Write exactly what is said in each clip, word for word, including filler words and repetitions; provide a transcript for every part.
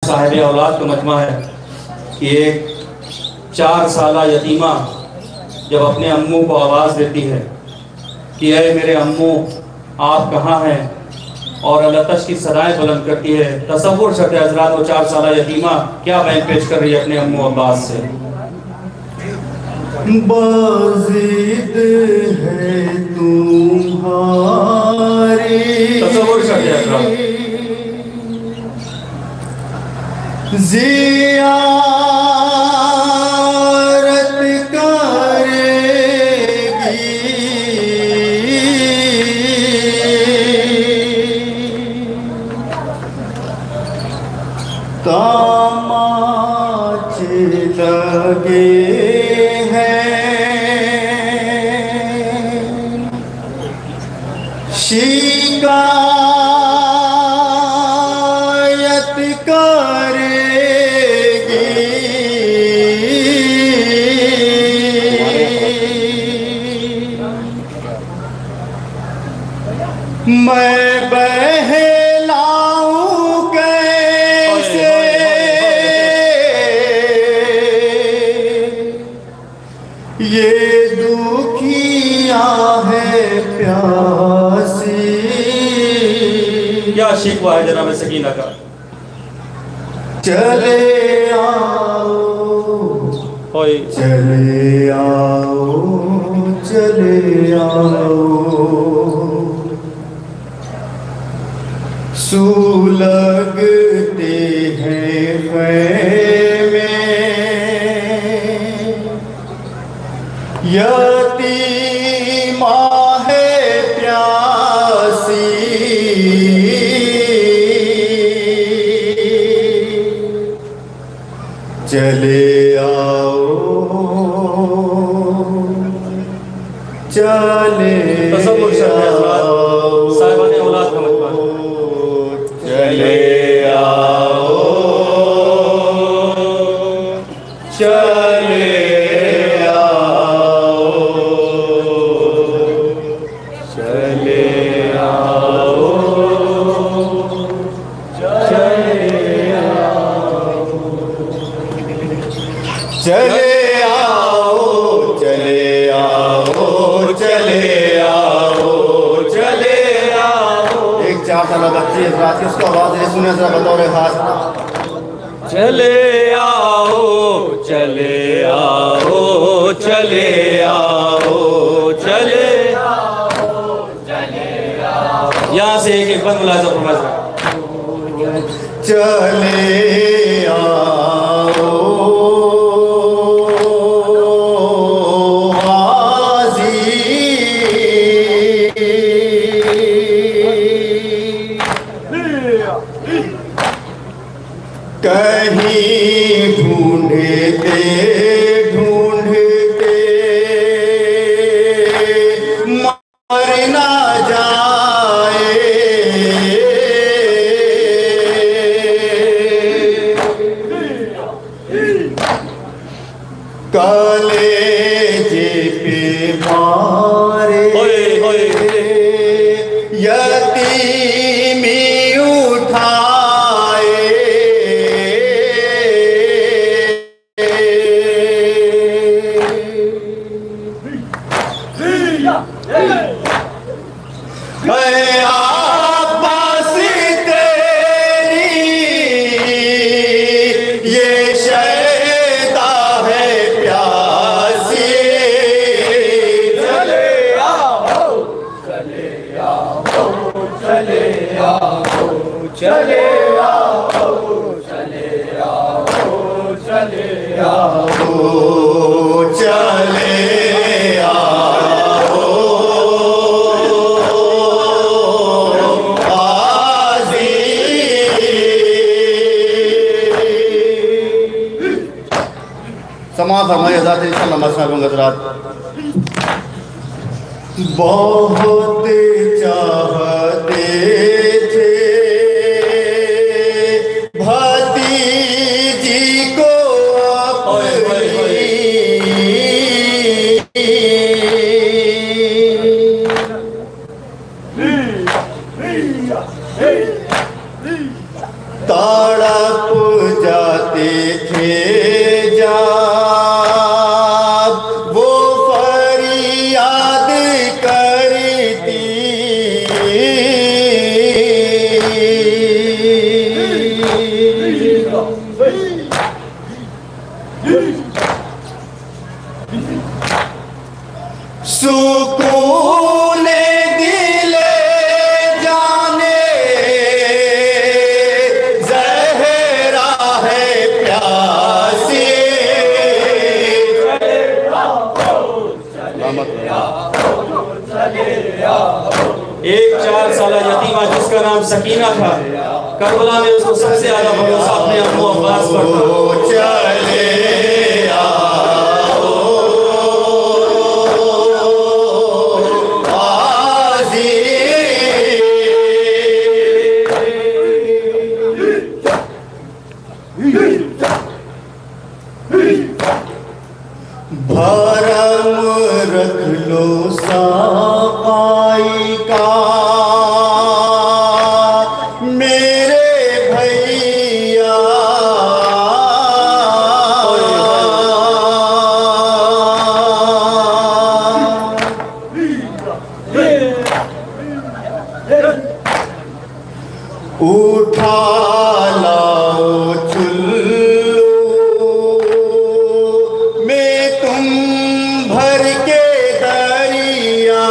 साहिब औलाद का मजमा है कि एक चार साला यतीमा जब अपने अम्मू को आवाज़ देती है कि अरे मेरे अम्मू आप कहाँ हैं, और अलतश की सदाएं बुलंद करती है। तसव्वुर छठे हजरात, वो चार साला यतीमा क्या बैन पेश कर रही है अपने अम्मू अब्बास से। बाज़िद है तुम्हारी, तसव्वुर छठे हजरात, ज़ियारत करेगी तामाचे लगे हैं, शिकायत करेगी मैं बहलाऊं कैसे ये दुखिया है प्यासी। क्या शिकवा है जनाब सकीना का। चले आओ चले आओ चले आओ, सुलगते हैं ख़ैमे यतीमा है प्यासी। चले आओ चले तसव्वुर छठे हजरात, साहिबान औलाद का मजमा। चले आओ चले आओ चले आओ चले आओ चले आओ चले आओ चले आओ। एक चार साल बच्ची इस रात की, उसको आवाज दे सुने जरा बतौर खास। चले आओ चले आओ चले आओ चले आओ चले आओ। यहाँ से एक एक बंद मुलाज़ा फरमाइए। चले आओ कहीं ढूंढते ढूंढते मर ना जाए, कलेजे पे मारे यतीमी उठाए, अब्बास तेरी ये शैता है प्यासी। चले आओ चले आओ चले आओ चले आओ चले आओ चले आओ चले समा फरमाइए हज़रात इंशाअल्लाह मसला हज़रात। बहुत चाहते थे भतीजी को तड़प सुकून दिले जाने ज़हरा है प्यासी। एक चार साल यतीमा जिसका नाम सकीना था, करबला में उसको सबसे ज्यादा भरोसा अपने अम्मू अब्बास पर था। चले भरम रख लो साकाई का मेरे भैया। उठा लाओ चुल्लू में तुम भर के दरिया।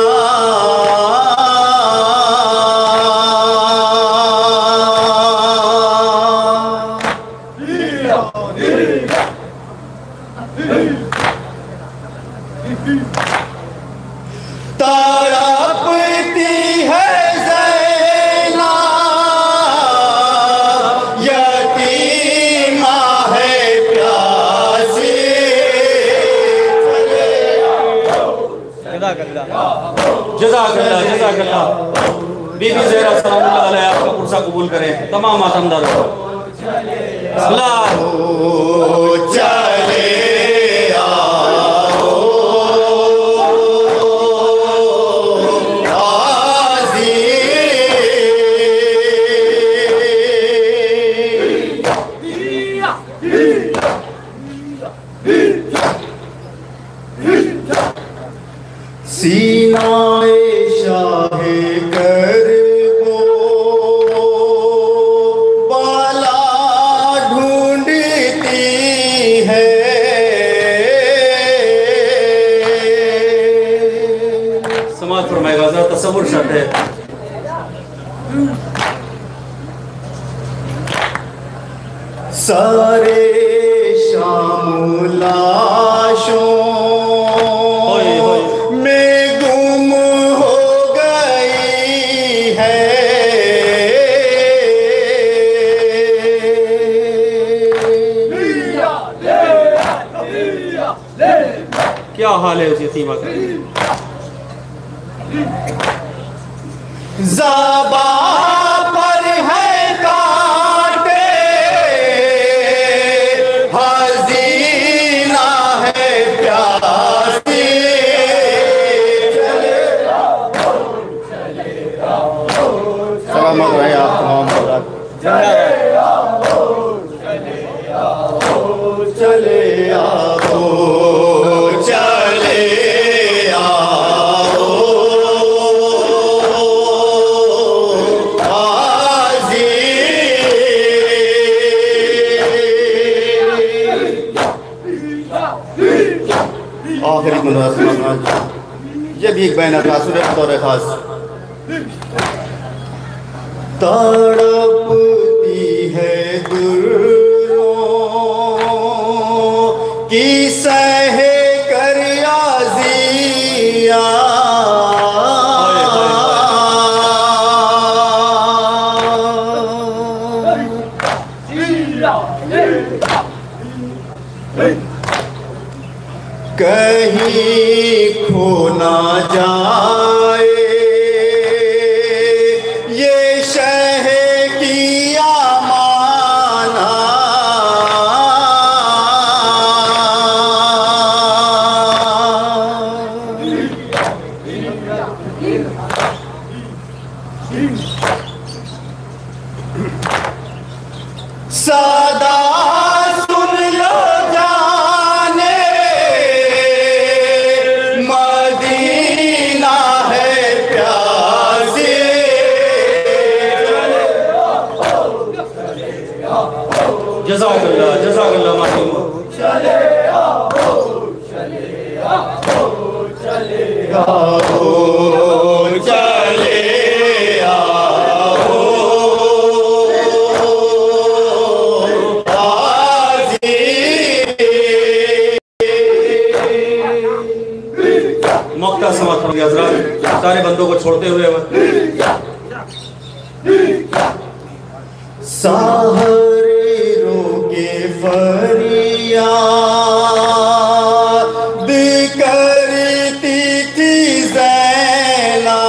तड़पती है ज़ैना यतीमा है प्यासी। जज़ाकल्लाह जज़ाकल्लाह। बीबी ज़हरा सलामुल्लाह अलैहा आपका पुरसा कबूल करें, तमाम मातमदारों को। अल्लाह चले सीनाए शाहे कर को बाला ढूंढती है। समाज फरमाएगा, ज़रा तसव्वुर शर्त है। सारे शाम लाशों में गुम हो गई है। क्या हाल है उस यतीमा का? ज़बा पर है कांटे हज़ीना है प्यासी। सलामत रहे आप तमाम हज़रात। चले आओ चले आओ आखिरी मुनासिब ये भी एक बैन तासुर तौर खास। तड़पती है दुर्रों की सहे कर याजिया। कहीं खो ना जाए ये शह की अमाना। सदा सुन लो जाने मदीना है जज़ाकल्लाह जज़ाकल्लाह मासूम। चले आओ चले आओ चले आओ चले आओ हाजी। मौका समाप्त हो गया हज़रात, सारे बंदों को छोड़ते हुए सहारे रोके फरियाद करती थी ज़ैना,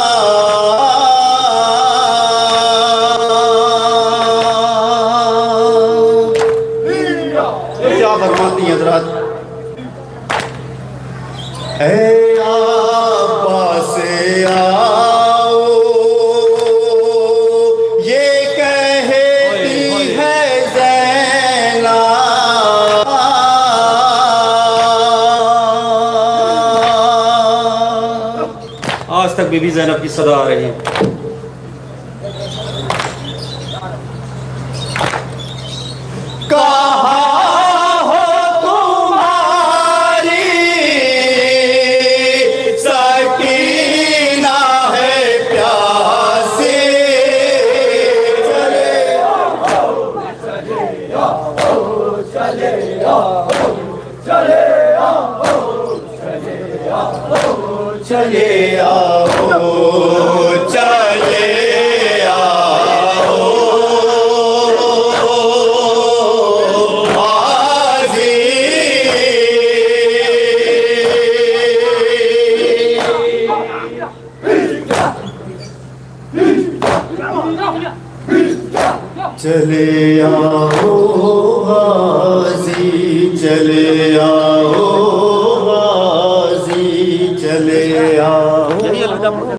क्या फरमाती हैं हज़रात? ऐ अब्बास आओ ये कहती है ज़ैना, आज तक बीबी ज़ैनब की सदा आ रही है। कहाँ हो तुम्हारी सकीना है प्यासी, चले आओ चले आओ चले आओ चले आओ चले आओ चले आओ चले चले आओ हाजी चले आओ हाजी चले आओ।